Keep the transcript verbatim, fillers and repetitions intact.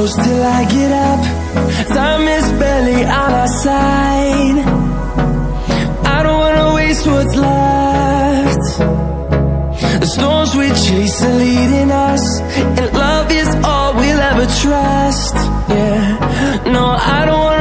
close till I get up. Time is barely on our side. I don't wanna waste what's left. The storms we chase are leading us, and love is all we'll ever trust. Yeah, no, I don't wanna